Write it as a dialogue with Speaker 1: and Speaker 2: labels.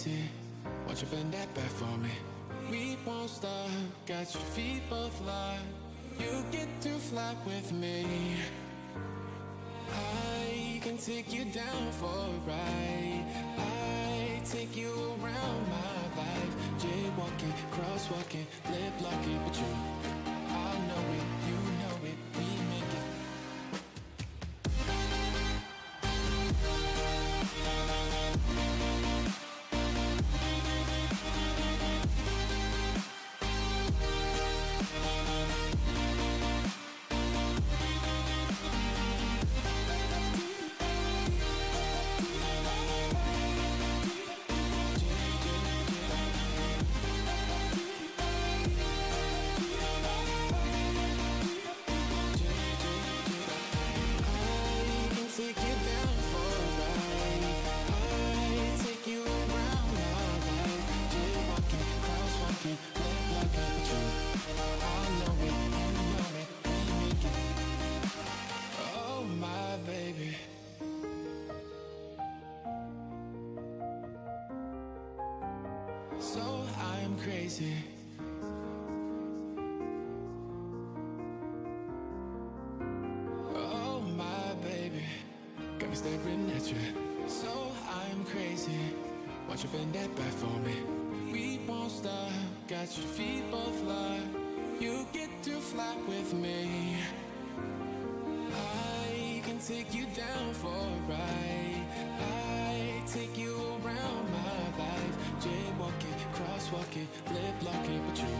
Speaker 1: crazy. Won't you bend that back for me? We won't stop, got your feet both locked. You get to fly with me. I can take you down for a ride. I take you around my life. Jaywalking, crosswalking, lip locking, but you, I know it, you know it, we make it. Crazy. Oh my baby, got me staring at you. So I'm crazy. Won't you bend that back for me? We won't stop, got your feet both locked. You get to fly with me. I can take you down for a ride. I take you around my life. Jaywalking, crosswalking, lip locking, but you,